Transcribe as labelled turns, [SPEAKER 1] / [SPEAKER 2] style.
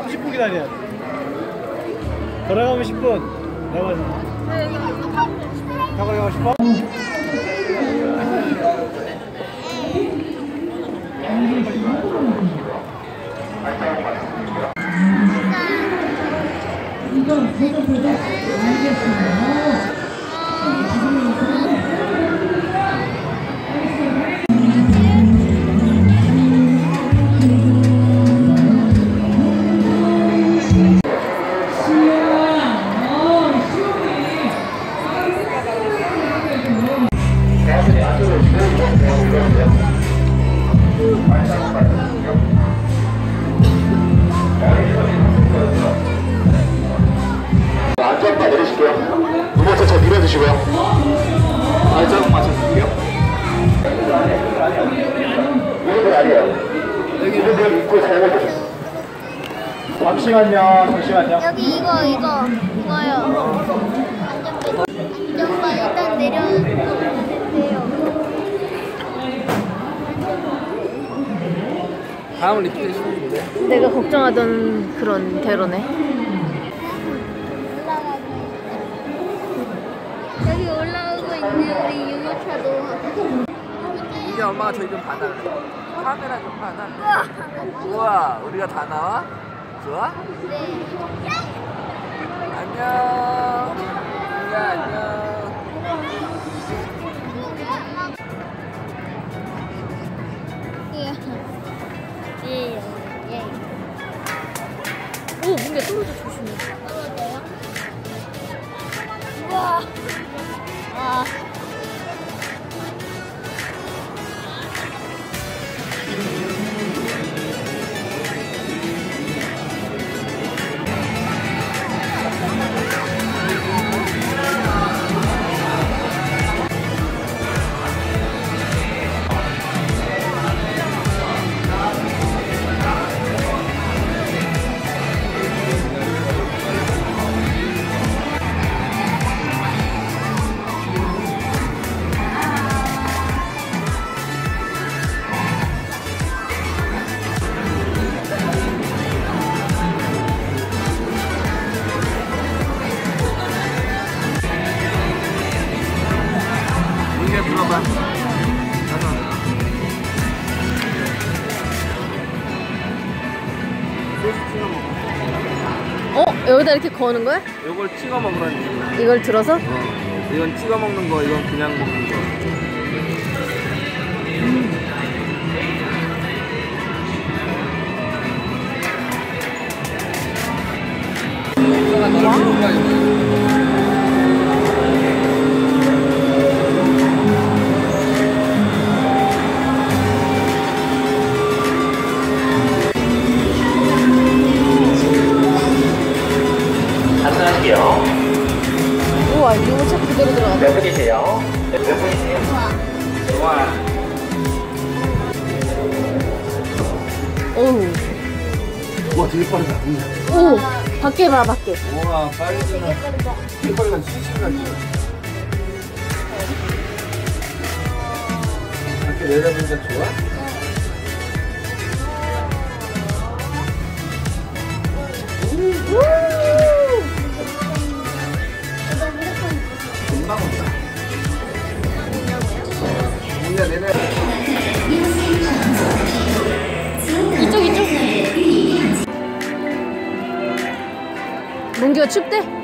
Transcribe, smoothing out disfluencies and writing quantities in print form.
[SPEAKER 1] 30분 기다려야 돼. 돌아가면 10분. 내가 타고 가고 싶어?
[SPEAKER 2] 안전바 내리실게요. 이번에 저 밀어주시고요. 안전 맞춰줄게요. 이분들 아니에요. 이분들 입고 잘못하셨어. 잠시만요.
[SPEAKER 3] 여기 이거요. 안전바 일단 내려주세요.
[SPEAKER 4] 다음 리프트 시키는데?
[SPEAKER 5] 내가 걱정하던 그런 대로네.
[SPEAKER 3] 여기 올라오고 있는 우리 유모차도.
[SPEAKER 4] 이제 엄마가 저희 좀 봐달래. 카메라 좀 봐달래. 우와, 우리가 다 나와? 좋아?
[SPEAKER 3] 네.
[SPEAKER 4] 안녕. 우리가 안녕.
[SPEAKER 3] 예.
[SPEAKER 5] 오, 뭔가 떨어져 조심해.
[SPEAKER 3] 떨어져요? 우와. 아.
[SPEAKER 4] 이게 불러봐.
[SPEAKER 5] 여기다 이렇게 거는 거야?
[SPEAKER 4] 이걸 찍어 먹으라는 거.
[SPEAKER 5] 이걸 들어서?
[SPEAKER 4] 이건 찍어 먹는 거, 이건 그냥 먹는 거.
[SPEAKER 2] 안전하실게요.
[SPEAKER 5] 우와, 유모차 그대로 들어가네.
[SPEAKER 2] 몇 분이세요? 몇 분이세요?
[SPEAKER 4] 좋아.
[SPEAKER 5] 어우.
[SPEAKER 4] 와, 되게 빠르다.
[SPEAKER 5] 오, 밖에 봐, 밖에.
[SPEAKER 4] 우와, 빨리잖아. 되게 빠르다. 시시하지. 밖에 내려보니까 좋아? 금방 온다. 문제 내내.
[SPEAKER 5] 이쪽. 문규가 춥대?